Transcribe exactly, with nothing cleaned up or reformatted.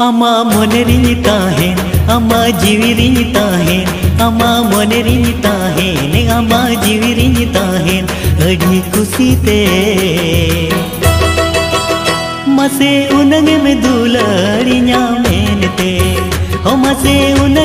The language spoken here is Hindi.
आमा मोनेरिनी ताहेन आमा जीविरिनी ताहेन आमा मोनेरिनी ताहेन आमा जीविरिनी ताहेन अड़ी खुशीते मसे उनंग में दुलारिया मेनते हो मसे उन